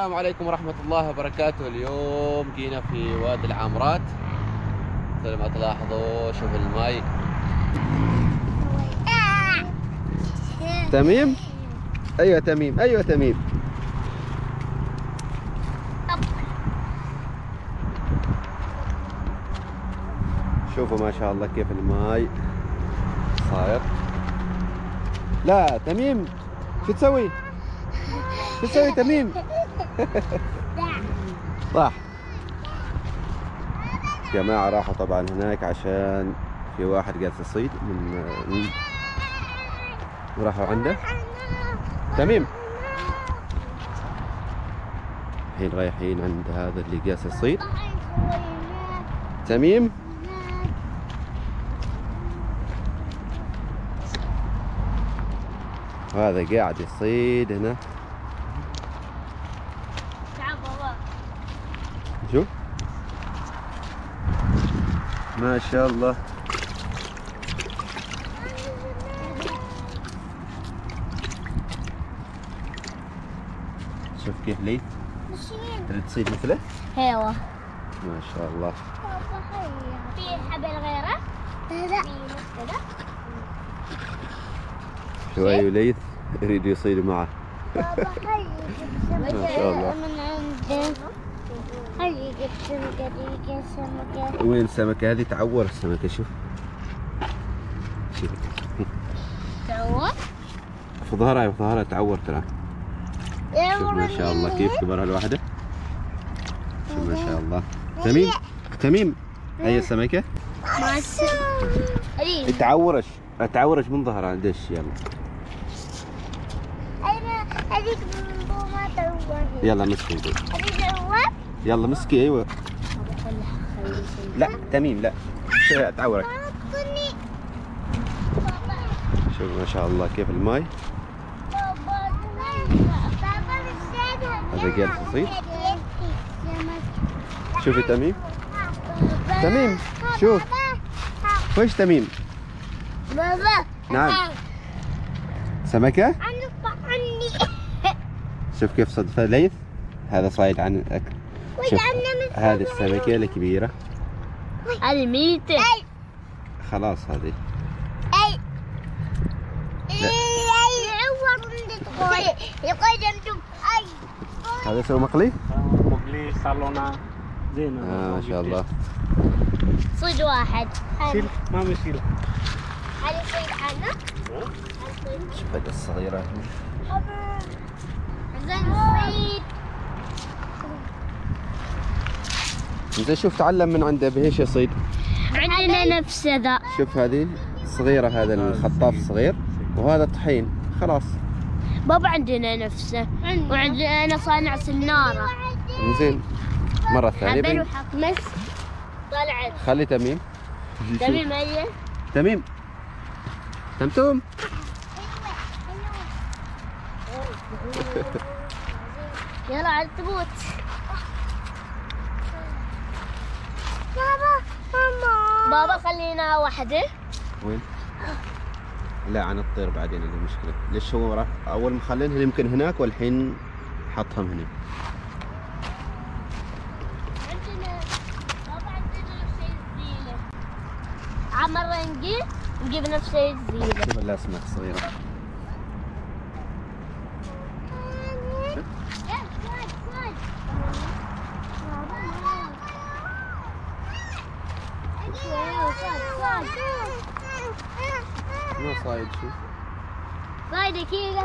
السلام عليكم ورحمة الله وبركاته. اليوم جينا في وادي العامرات مثل ما تلاحظوا. شوف الماي. تميم، ايوه تميم، ايوه تميم. شوفوا ما شاء الله كيف الماي صاير. لا تميم، شو تسوي؟ شو تسوي تميم؟ طاح. جماعة راحوا طبعا هناك عشان في واحد جالس يصيد من راحوا عنده. تميم الحين رايحين عند هذا اللي جالس يصيد. تميم هذا قاعد يصيد هنا. شوف ما شاء الله. شوف كيف ليث تريد تصيد مثله؟ ايوه ما شاء الله. في حبل غيره؟ لا شوي وليث يريد يصيد معه. بابا ما شاء الله. من عنده هاي جبت سمكة. وين السمكة هذه؟ تعور السمكة. شوف شوف تعور؟ في ظهرها تعور ترى. شوف ما شاء الله كيف كبرها الواحدة. شوف ما شاء الله. تميم تميم هي السمكة. تعورش من ظهرها. دش يلا. هذيك ما تعور. يلا مسكي. هذيك تعور؟ يلا مسكي. ايوه. لا تميم لا تعورك. شوف ما شاء الله كيف الماي. هذا جالس يصيد. شوفي تميم. تميم شوف وش تميم. بابا نعم سمكة. عني. شوف كيف صدفة ليث. هذا صايد عن شوف هذه السمكة الكبيرة. هذه ميتة. خلاص هذه. هذا سوى مقلي؟ مقلي صالونة زينة. ما شاء الله. صيد واحد. شيل ما مشكلة. هذه صيد عنه. شوف هذه الصغيرة. زين صيد. زين شوف تعلم من عنده بإيش يصيد. عندنا نفس ذا. شوف هذه صغيرة، هذا الخطاف الصغير وهذا الطحين. خلاص بابا عندنا نفسه وعندنا صانع سنارة. زين مرة ثانية مس طلعت. خلي تميم. تميم هي. تميم تمتوم. يلا على التبوت. بابا ماما. بابا خلينا واحدة. وين؟ لا عن الطير بعدين اللي مشكلة. ليش هو راح أول مخلينها يمكن هناك والحين حطهم هنا. عندنا بابا عندنا نفس الزينة. مرة نجيب نفس الزينة. شوف الأسماك الصغيرة. ما صايد. شوف صايدة كذا.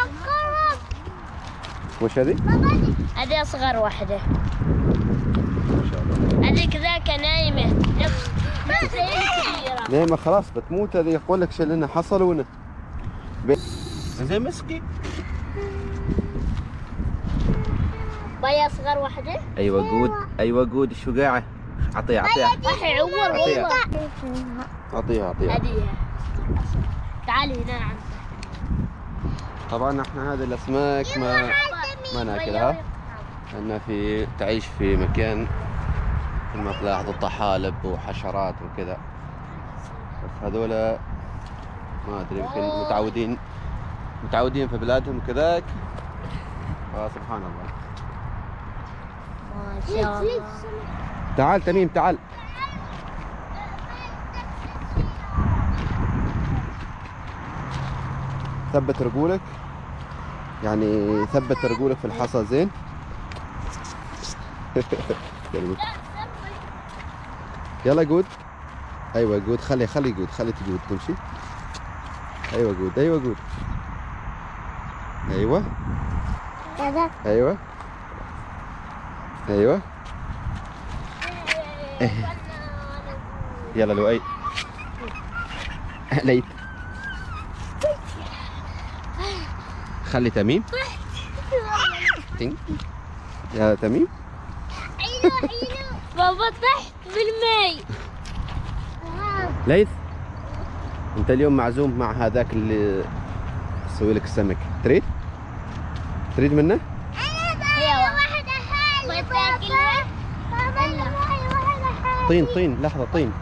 وش هذه؟ هذه أصغر واحدة. ما شاء الله. هذيك ذاك نايمة نفس كبيرة. نايمة خلاص بتموت هذه. يقول لك شلنا حصلونا. زين مسكي. باي أصغر واحدة. أيوة جود، أيوة جود. شو قاعة؟ أعطيها راح يعور والله. أعطيها. هدية. تعالي هنا عنك. طبعا احنا هذه الأسماك ما ناكلها، لأنها تعيش في مكان مثل ما تلاحظوا طحالب وحشرات وكذا. بس هذولا ما أدري يمكن متعودين في بلادهم كذاك. سبحان الله. ما شاء الله. تعال تميم تعال. ثبت رجولك، يعني ثبت رجولك في الحصى زين. يلا جود. ايوه جود، خلي جود، خلي جود تمشي. ايوه جود، ايوه جود، ايوه ايوه ايوه. يلا لؤي. ليث. خلي تميم. يا تميم. بابا تحت بالماء. ليث انت اليوم معزوم مع هذاك اللي يسوي لك السمك. تريد منه؟ طين لحظة طين.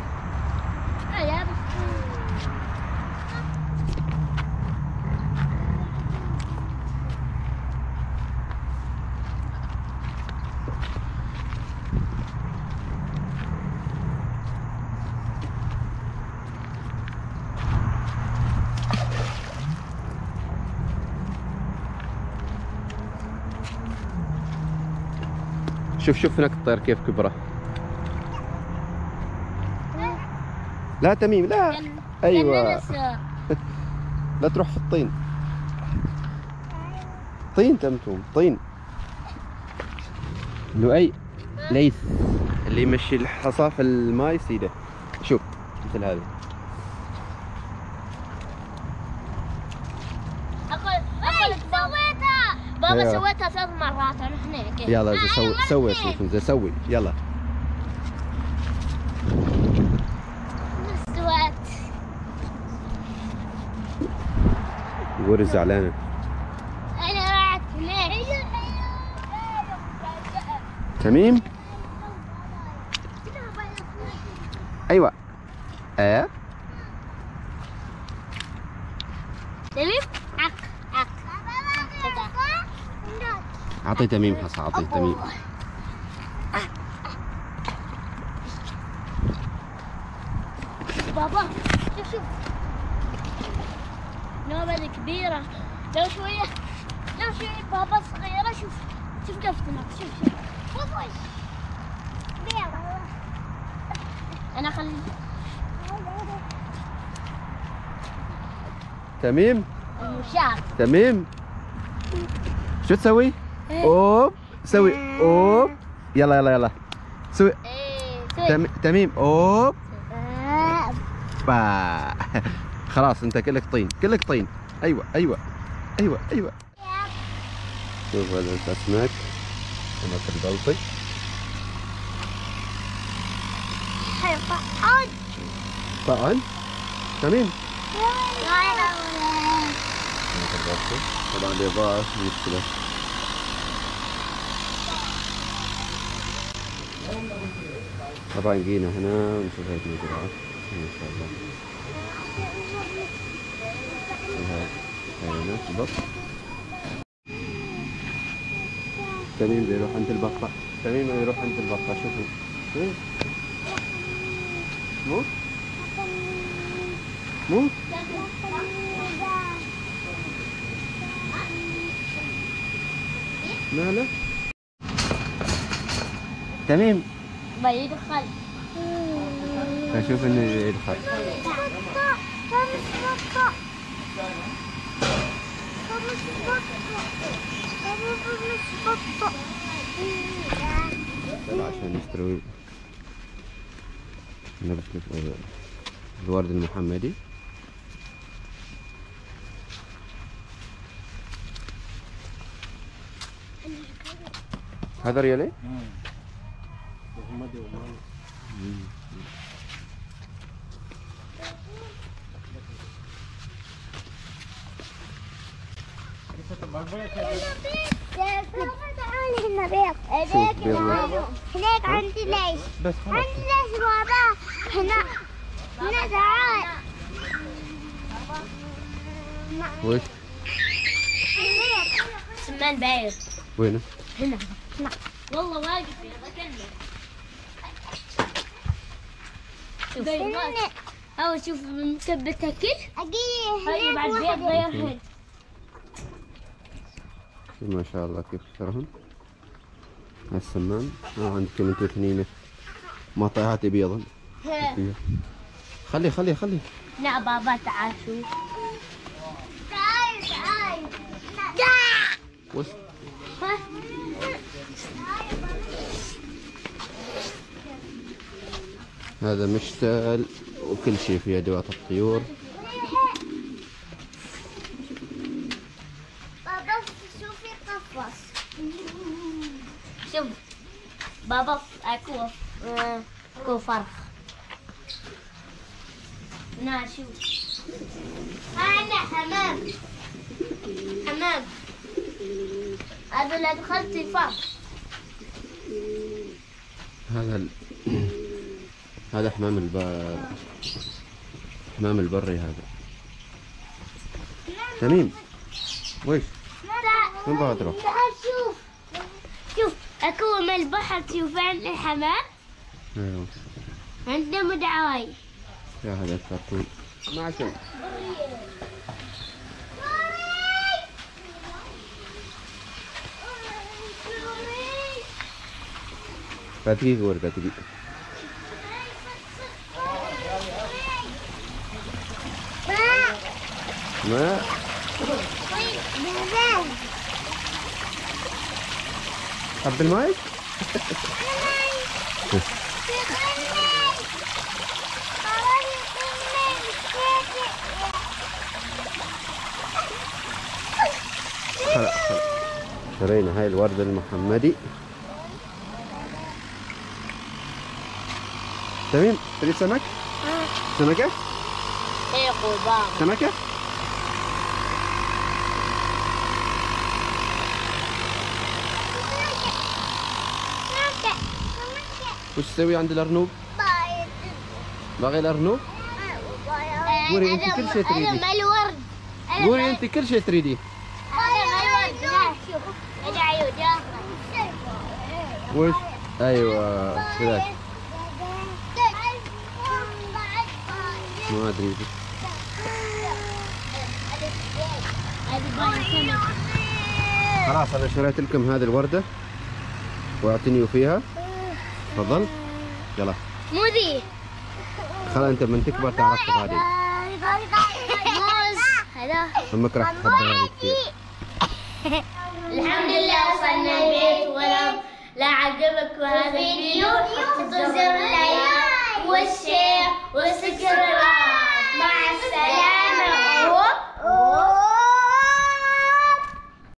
شوف هناك الطير كيف كبره. لا تميم لا. ايوه لا تروح في الطين. طين تمتوم طين. لؤي. ليث اللي يمشي الحصى في الماي سيده. شوف مثل هذه. بابا سويتها 3 مرات انا هناك. يلا سوي سوي يلا. استوت. وري زعلانه. انا رحت هناك. تميم. ايوه. تميم. اعطي تميم حصى، اعطي تميم. بابا شوف نوبة كبيرة. لو شوية بابا صغيرة. شوف كيف تنط. شوف انا خلي تميم. المشاة. تميم شو تسوي؟ اوب سوي اوب. يلا سوي. تميم اوب. با. خلاص انت كلك طين. ايوه. شوف هذا الاسماك، سمك البلطي. طعن تميم. سمك البلطي طبعا بيضاء مشكلة. طبعا جينا هنا ونشوف هذه المزرعة ما شاء الله. هاي حيوانات البط. تميم بيروح عند البطة. شوفوا. مو ماله تميم. بيدخل. اشوف انه يدخل. عشان نشتري الورد المحمدي. هذا ريالي؟ تعالي هنا بيض. هناك عندي ليش. عندي ليش بابا. هنا تعال. وش؟ سمان باير. وينه؟ هنا. والله واقف يا بكلم. شوف أول شوف مثبت أكل. هاي بعد بيض غيرهن. ما شاء الله كيف ترهن. السمان عندكم انتوا اثنين مطيعات بيضا. خلي لا بابا تعال شوف. وش هذا مشتل وكل شيء في ادوات الطيور. بابا شوفي قفص. شوف بابا اكو فرخ. هنا شوف. هذا حمام. هذا اللي دخلت فرخ. هذا حمام البري هذا. تميم ويش؟ وين بغى تروح؟ شوف اكو من البحر تشوفين الحمام. ايوه عنده مدعاي. يا هذا الكرتون ما عشان دقيقة ورقة دقيقة. ما حب الماي؟ خلاص شرينا هاي الورد المحمدي. تميم تريد سمك؟ سمكة؟ ايه قضاء. سمكة؟ وش تسوي عند الأرنوب؟ باغي الأرنوب؟ قولي أنت كل شيء تريدي. هذا الورد. قولي أنت كل شيء تريدي. هذا الورد. لا شوف هذا عيود. وش؟ أيوة كذاك. ما أدري. خلاص أنا شريت لكم هذه الوردة واعتنيوا فيها. تفضل. يلا. مو ذي. خلاص أنت من تكبر تعرف هذه. موز. هذا. أمك راح تحب هذه كثير. الحمد لله وصلنا البيت. ولو لا عجبك هذا الفيديو حط زر اللايك والشير والسبسكرايب. مع السلامة.